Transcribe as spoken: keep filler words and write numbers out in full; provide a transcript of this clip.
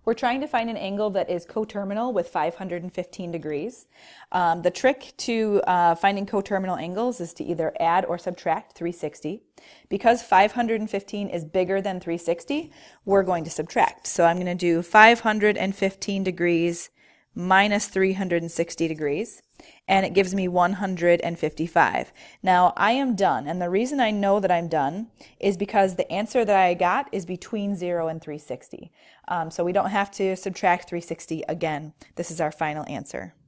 We're trying to find an angle that is coterminal with five hundred fifteen degrees. Um, the trick to uh, finding coterminal angles is to either add or subtract three hundred sixty. Because five hundred fifteen is bigger than three hundred sixty, we're going to subtract. So I'm going to do five hundred fifteen degrees minus three hundred sixty degrees, and it gives me one hundred fifty-five. Now I am done, and the reason I know that I'm done is because the answer that I got is between zero and three hundred sixty. Um, so we don't have to subtract three hundred sixty again. This is our final answer.